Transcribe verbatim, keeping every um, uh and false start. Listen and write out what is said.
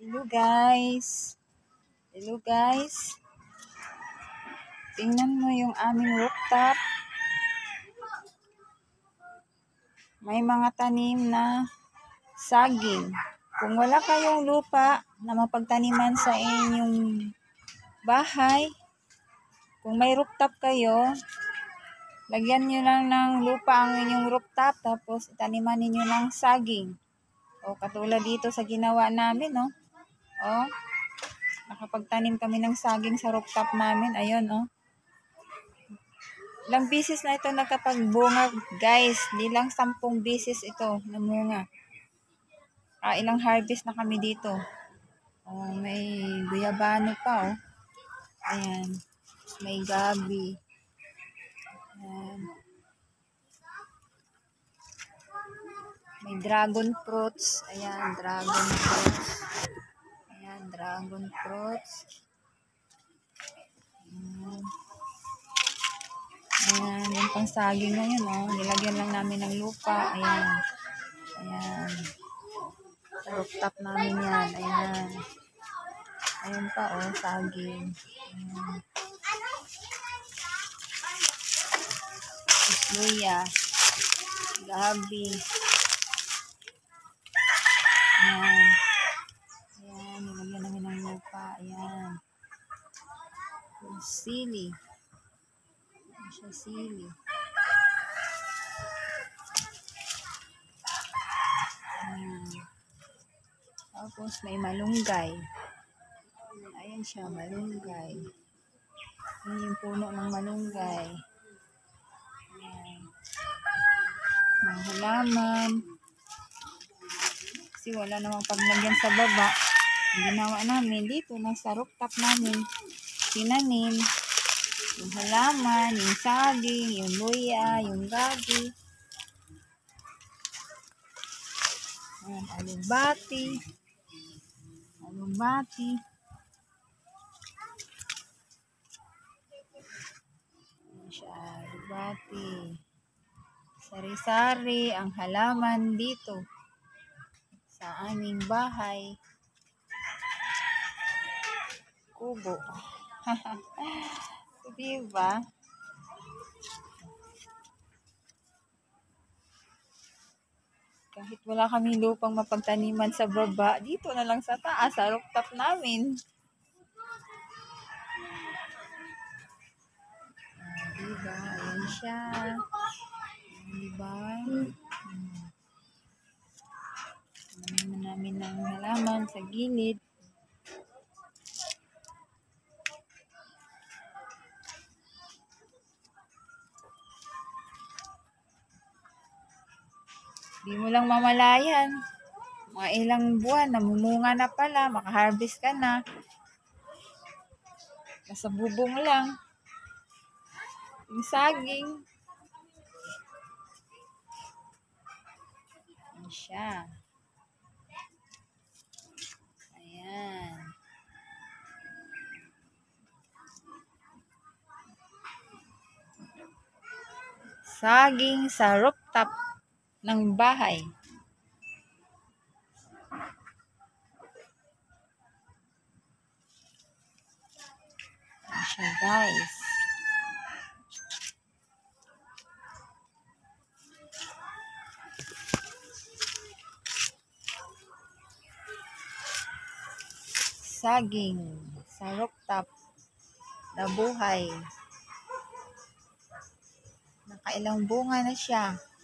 Hello guys. Hello guys. Tingnan mo yung aming rooftop. May mga tanim na saging. Kung wala kayong lupa na mapagtaniman sa inyong bahay, kung may rooftop kayo, lagyan nyo lang ng lupa ang inyong rooftop tapos itaniman ninyo ng saging. O katulad dito sa ginawa namin, no? O, nakapagtanim kami ng saging sa rooftop namin. Ayun, o. Ilang bisis na ito nakapagbunga, guys. Di lang sampung bisis ito namunga. Ah, ilang harvest na kami dito. O, may guyabano pa, o. Ayan. May gabi. Ayan. May dragon fruits. Ayan, dragon fruits. Ayan, dragon fruits. Ayan. Ayan, yung pang saging na yun, oh. Nilagyan lang namin ng lupa. Ayan. Ayan. Sa rooftop namin yan. Ayan. Ayan pa, oh, saging. Ayan. Luya. Gabi. Ayan. Ayan, nilagyan namin ng lupa. Ayan. Yung sili. Ayan siya, sili. Ayan. Tapos may malunggay. Ayan siya, malunggay. Ayan yung puno ng malunggay. Ayan. Mga halaman. Kasi wala namang paglagyan sa baba. Ang ginawa namin dito, nasa rooftop namin, tinanim yung halaman, yung saging, yung luya, yung gabi. Ayan, alugbati. Alugbati. Ayan siya, alugbati. Sari-sari ang halaman dito sa aming bahay. Kubo. Diba? Kahit wala kami lupang mapagtaniman sa baba, dito na lang sa taas, sa rooftop namin. Ah, diba? Ayan siya. Diba? Hmm. Namin namin ng halaman sa gilid. Di mo lang mamalayan. Mga ilang buwan, namumunga na pala, makaharvest ka na. Nasa bubong lang. Yung saging. Ayan siya. Ayan. Saging sa rooftop ng bahay. Ayan siya, guys. Saging sa rooftop na buhay. Nakailang bunga na siya.